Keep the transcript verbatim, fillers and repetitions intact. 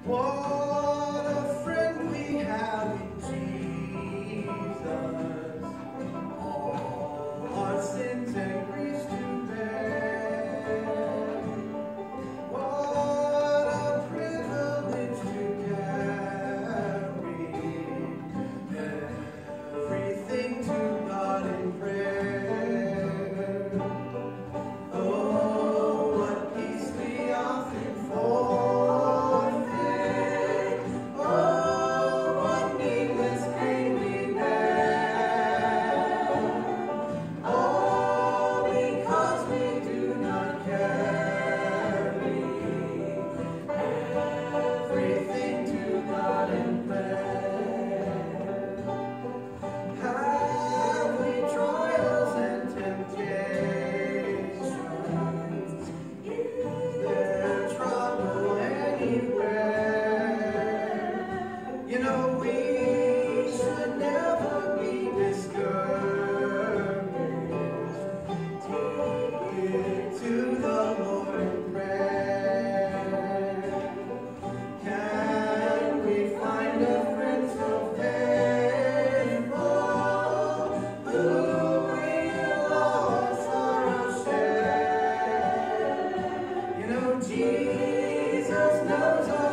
What a friend we have in Jesus, all our sins and griefs to bear. What a privilege to carry everything to God in prayer. Oh, what peace we often forfeit. Oh, what needless pain we bear. All because we do not carry everything to God in prayer. Have we trials and temptations? Is there trouble anywhere? You know, we should never be discouraged. Take it to the Lord in prayer. Can we find a friend so faithful, who will our sorrow share? You know, Jesus knows our